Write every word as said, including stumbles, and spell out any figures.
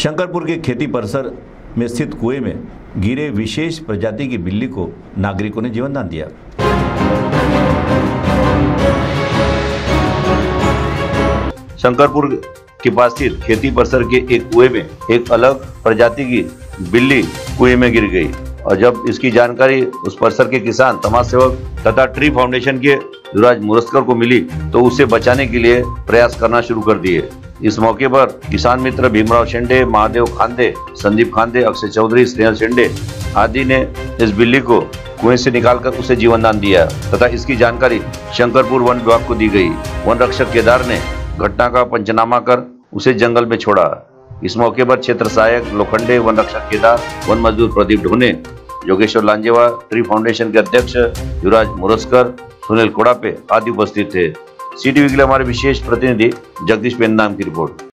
शंकरपुर के खेती परिसर में स्थित कुएं में गिरे विशेष प्रजाति की बिल्ली को नागरिकों ने जीवन दान दिया। शंकरपुर के पास स्थित खेती परिसर के एक कुएं में एक अलग प्रजाति की बिल्ली कुएं में गिर गई और जब इसकी जानकारी उस परिसर के किसान, समाज सेवक तथा ट्री फाउंडेशन के युवराज मुरस्कर को मिली तो उसे बचाने के लिए प्रयास करना शुरू कर दिए। इस मौके पर किसान मित्र भीमराव शेंडे, महादेव खांदे, संदीप खांदे, अक्षय चौधरी, स्नेहल शेंडे आदि ने इस बिल्ली को कुएं से निकालकर उसे जीवन दान दिया तथा इसकी जानकारी शंकरपुर वन विभाग को दी गई। वन रक्षक केदार ने घटना का पंचनामा कर उसे जंगल में छोड़ा। इस मौके पर क्षेत्र सहायक लोखंडे, वन रक्षक केदार, वन मजदूर प्रदीप ढोने, योगेश्वर लांजेवा, ट्री फाउंडेशन के अध्यक्ष युवराज मुरस्कर, सुनील कोड़ापे आदि उपस्थित थे। सी टीवी के लिए हमारे विशेष प्रतिनिधि जगदीश पेन नाम की रिपोर्ट।